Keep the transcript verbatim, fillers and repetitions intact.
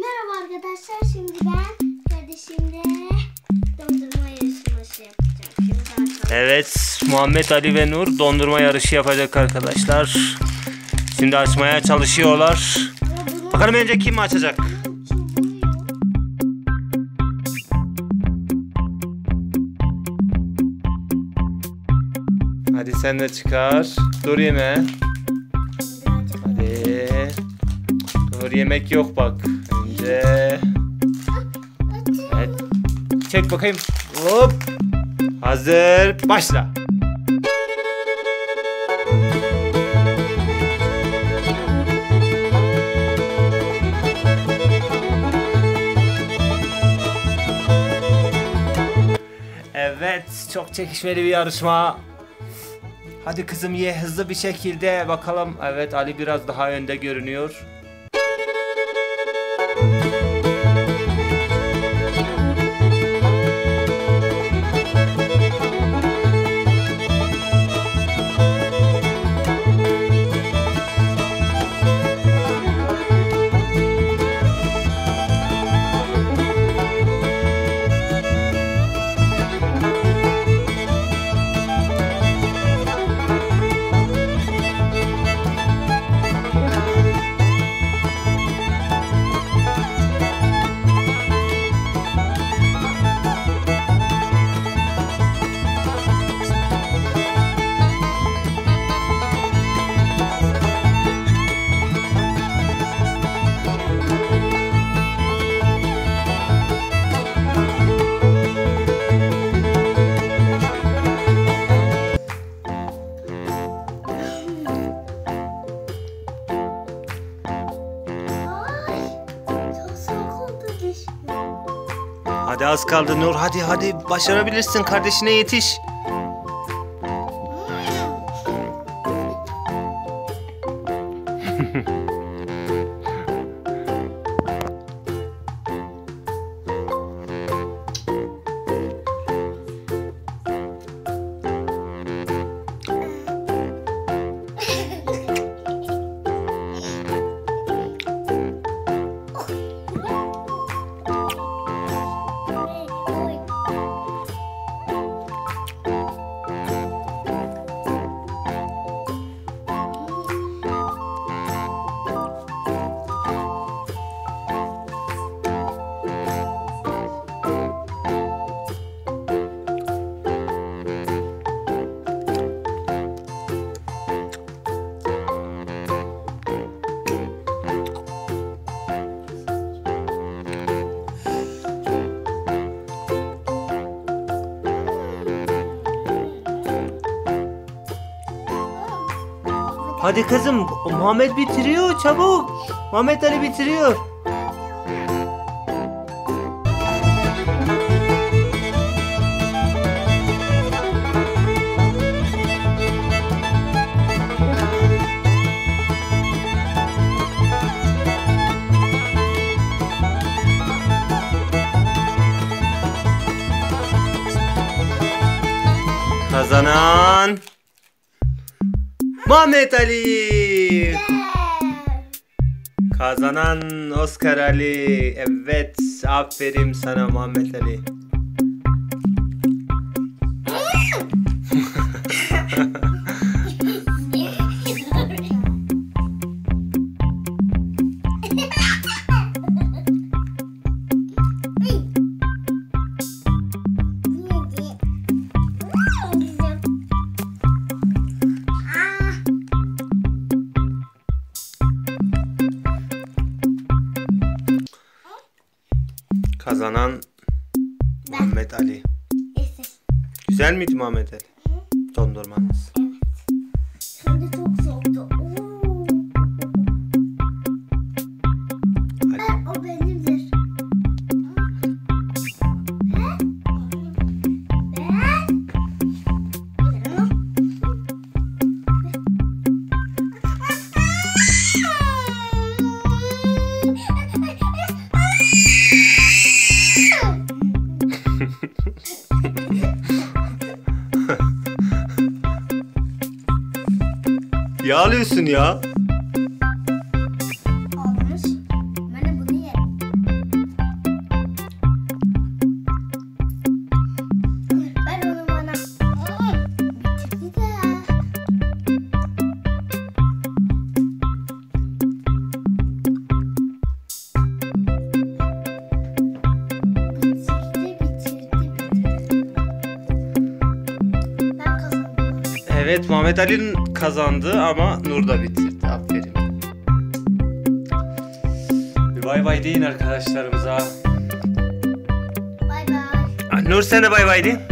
Merhaba arkadaşlar, şimdi ben kardeşimle dondurma yarışması yapacağım. Şimdi evet, Muhammed Ali ve Nur dondurma yarışı yapacak arkadaşlar. Şimdi açmaya çalışıyorlar. Bakalım önce kim açacak? Hadi sen de çıkar. Dur yeme. Hadi. Dur, yemek yok bak. Önce. Evet. Çek bakayım. Hop. Hazır. Başla. Evet, çok çekişmeli bir yarışma. Hadi kızım ye hızlı bir şekilde bakalım. Evet, Ali biraz daha önde görünüyor. Hadi az kaldı Nur, hadi hadi başarabilirsin, kardeşine yetiş. Hadi kızım, Muhammed bitiriyor, çabuk. Muhammed Ali bitiriyor. Kazanan Muhammed Ali. Kazanan Oscar Ali. Evet, aferin sana Muhammed Ali. Kazanan Muhammed Ali. Güzel miydi Muhammed Ali? Dondurmanız. evet. Hem de çok soğuktu. Hadi. O benimdir. Yağlıyorsun ya. Olmuş. Ben de bunu yerim. Evet, Muhammed Ali'nin kazandı ama Nur da bitirdi. Aferin. Bir bay bay deyin arkadaşlarımıza. Bay bay. Nur sen de bay bay deyin.